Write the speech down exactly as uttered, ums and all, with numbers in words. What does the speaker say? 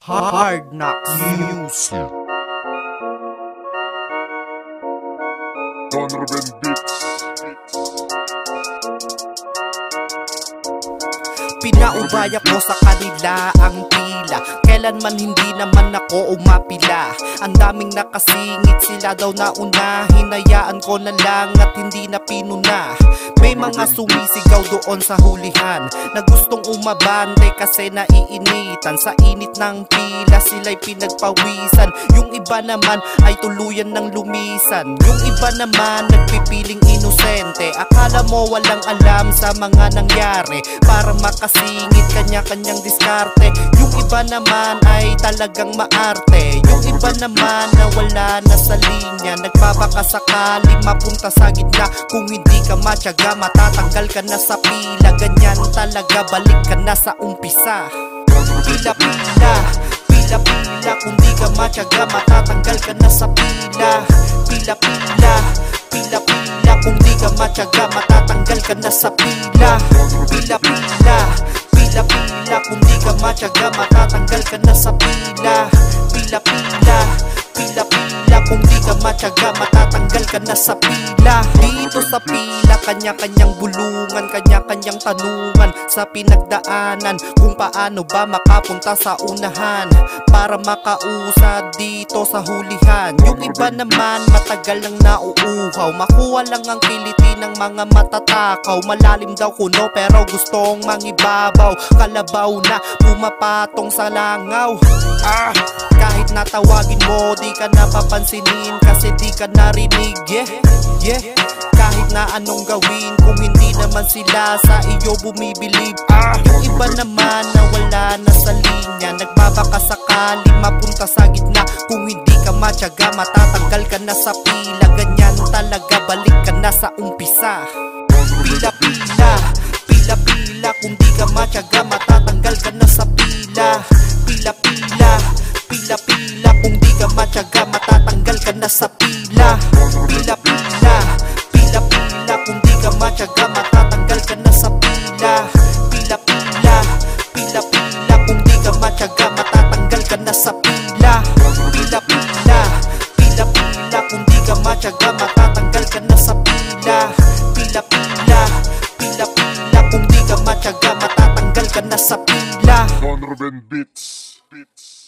Hard Knocks Music. Donovan Beats. Pinaubaya ko sa kanila ang tila, kailanman hindi naman ako umapila. Ang daming nakasingit, sila daw nauna, hinayaan ko na lang at hindi na pinuna. May mga sumisigaw doon sa hulihan na gustong umabante kasi naiinitan. Sa init ng pila sila'y pinagpawisan. Yung iba naman ay tuluyan ng lumisan. Yung iba naman nagpipiling inosente. Akala mo walang alam sa mga nangyari para makasingit kanya-kanyang diskarte. Yung iba naman ay talagang maarte. Yung iba naman na wala na sa linya, nagpapakasakali mapunta sa gitna. Kung hindi ka matyaga, matatanggal ka na sa pila. Ganyan talaga, balik ka na sa umpisa. Pila-pila, pila-pila, kung di ka matyaga, matatanggal ka na sa pila. Pila-pila, pila-pila, kung di ka matyaga, matatanggal ka na sa pila. Pila-pila, pila-pila, kung di ka matyaga, matatanggal ka na sa pila. Pila-pila, pila-pila, kung di ka matyaga, matatanggal ka na sa pila. Dito sa pila, kanya-kanyang bulungan, kanya-kanyang tanungan sa pinagdaanan, kung paano ba makapunta sa unahan para makausad dito sa hulihan. Yung iba naman matagal nang nauuhaw, makuha lang ang kiliti ng mga matatakaw. Malalim daw kuno pero gustong mangibabaw, kalabaw na pumapatong sa langaw. Ah, kahit natawagin mo, di ka napapansinin kasi di ka narinig. Yeah, yeah. Kahit na anong gawin, kung hindi naman sila sa iyo bumibilib. Ah, yung iba naman na wala na sa linya, nagbabakasakali mapunta sa gitna. Kung hindi ka matyaga, matatanggal ka na sa pila. Ganyan talaga, balik ka na sa umpisa. Pila-pila, pila-pila, kung di ka matyaga, matatanggal ka na sa pila. Pila-pila, pila-pila, kung di ka matyaga, matatanggal ka na sa pila. Pila-pila, pila-pila, kung di ka matyaga, matatanggal ka na sa pila. Pila-pila, pila-pila, kung di ka matyaga, matatanggal ka na sa pila. Pila-pila, pila-pila, kung di ka matyaga, matatanggal ka na sa pila. Pila-pila, pila-pila, kung di ka matyaga, matatanggal ka na sa pila. Donovan Beats. Beats.